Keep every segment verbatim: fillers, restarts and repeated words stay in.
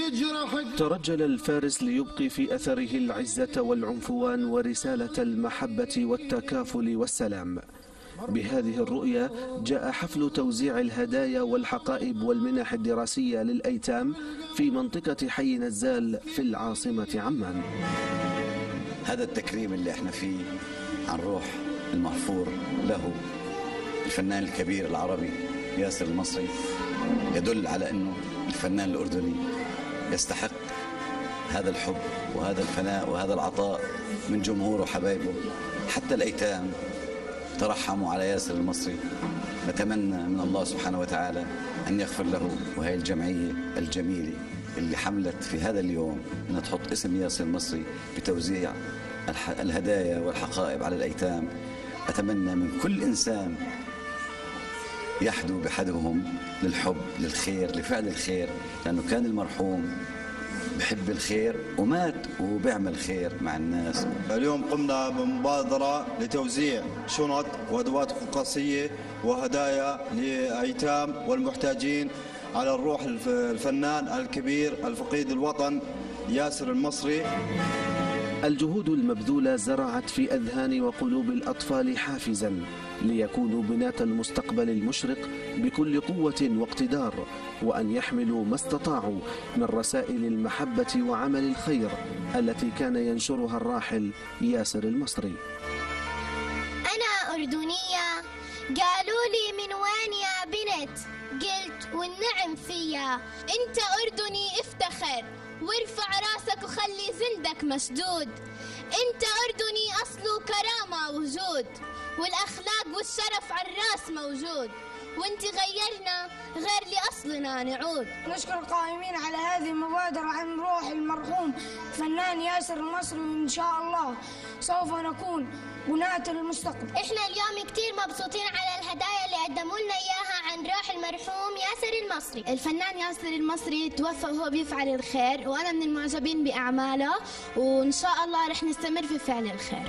ترجل الفارس ليبقي في أثره العزة والعنفوان ورسالة المحبة والتكافل والسلام. بهذه الرؤية جاء حفل توزيع الهدايا والحقائب والمنح الدراسية للأيتام في منطقة حي نزال في العاصمة عمان. هذا التكريم اللي احنا فيه عن روح المغفور له الفنان الكبير العربي ياسر المصري يدل على أنه الفنان الأردني يستحق هذا الحب وهذا الفناء وهذا العطاء من جمهوره وحبايبه. حتى الأيتام ترحموا على ياسر المصري. نتمنى من الله سبحانه وتعالى أن يغفر له، وهي الجمعية الجميلة اللي حملت في هذا اليوم أن تحط اسم ياسر المصري بتوزيع الهدايا والحقائب على الأيتام. أتمنى من كل إنسان يحدو بحدهم للحب للخير لفعل الخير، لأنه كان المرحوم بحب الخير ومات وبيعمل خير مع الناس. اليوم قمنا بمبادرة لتوزيع شنط وأدوات قصية وهدايا لأيتام والمحتاجين على الروح الفنان الكبير الفقيد الوطن ياسر المصري. الجهود المبذولة زرعت في أذهان وقلوب الأطفال حافزا ليكونوا بناة المستقبل المشرق بكل قوة واقتدار، وأن يحملوا ما استطاعوا من رسائل المحبة وعمل الخير التي كان ينشرها الراحل ياسر المصري. أنا أردنية، قالوا لي من وين يا بنت؟ قلت والنعم فيا. أنت أردني افتخر وارفع راسك وخلي زندك مسدود. انت اردني اصله كرامة وجود، والاخلاق والشرف على الراس موجود، وانت غيرنا غير لاصلنا نعود. نشكر القائمين على هذه المبادرة عن روح المرحوم الفنان ياسر المصري، وان شاء الله سوف نكون بناة المستقبل. احنا اليوم كتير مبسوطين على الهدايا اللي قدموا لنا اياها عن روح المرحوم ياسر المصري. الفنان ياسر المصري توفى وهو بيفعل الخير، وانا من المعجبين باعماله، وان شاء الله رح نستمر في فعل الخير.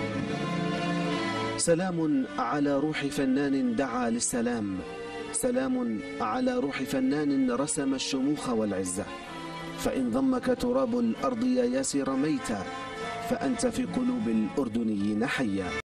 سلام على روح فنان دعا للسلام، سلام على روح فنان رسم الشموخ والعزة. فإن ضمك تراب الأرض يا ياسر ميتا، فأنت في قلوب الأردنيين حيا.